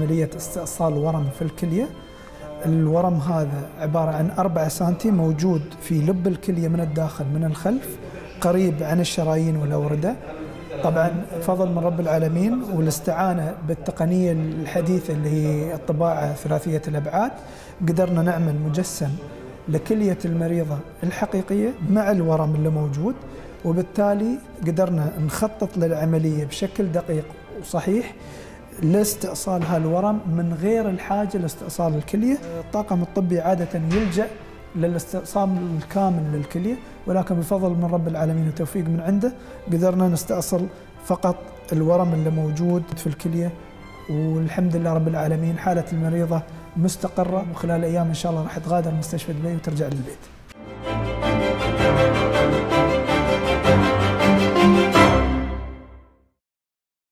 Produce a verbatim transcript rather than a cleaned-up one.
عملية استئصال ورم في الكلية. الورم هذا عبارة عن أربعة سنتي موجود في لب الكلية من الداخل من الخلف، قريب عن الشرايين والأوردة. طبعا فضل من رب العالمين والاستعانة بالتقنية الحديثة اللي هي الطباعة ثلاثية الأبعاد، قدرنا نعمل مجسم لكلية المريضة الحقيقية مع الورم اللي موجود، وبالتالي قدرنا نخطط للعملية بشكل دقيق وصحيح لاستئصال هالورم من غير الحاجة لاستئصال الكلية. الطاقم الطبي عادة يلجأ للاستئصال الكامل للكلية، ولكن بفضل من رب العالمين وتوفيق من عنده قدرنا نستأصل فقط الورم اللي موجود في الكلية، والحمد لله رب العالمين حالة المريضة مستقرة، وخلال أيام إن شاء الله راح تغادر مستشفى دبي وترجع للبيت.